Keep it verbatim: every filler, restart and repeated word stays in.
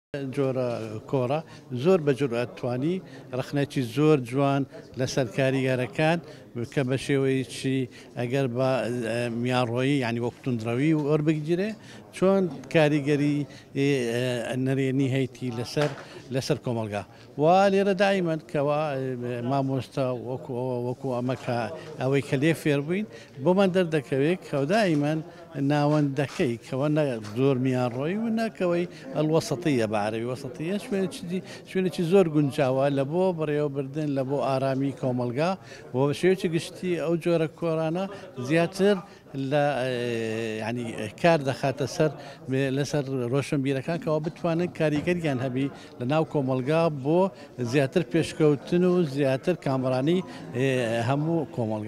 جۆرە کۆڕە زۆر بە جورئەتتوانی ڕخنێکی زۆر جوان لەسەر کاریگەرەکان کە بە شێوەیەکی ئەگەر بە میانڕۆیی یعنی وەک توندڕەوی وەربگیرێ چۆن کاریگەری نەرێنی هەیتی لەسەر لەسەر کۆمەلگا وا لێرە دائیمەن کەوا مامۆستا وەکو ئەمە کە ئەوەی کە لێ فێر بووین بۆمان دەردەکەوێت کە دائیمەن ناوەندەکەی کەوە زۆر میانڕۆی و ناکەوەی ئەلوەسەتیە بە عەرەبی وەسەتیە شوێنێکی زۆر گونجاوە لە بۆ بڕێوەبردن لە بۆ ئارامی کۆمەلگا بۆ بە شێوەیەکی گشتی ئەو جۆرە کۆرانە زیاتر لە ینی کار دەخاتە سەر لەسەر ڕۆشنبیرەکان کەەوە بتوانن کاریگەریان هەبی لە ناو کۆمەلگا بۆ زیاتر پێشکەوتن و زیاتر کامڕانی هەموو کۆمەلگا.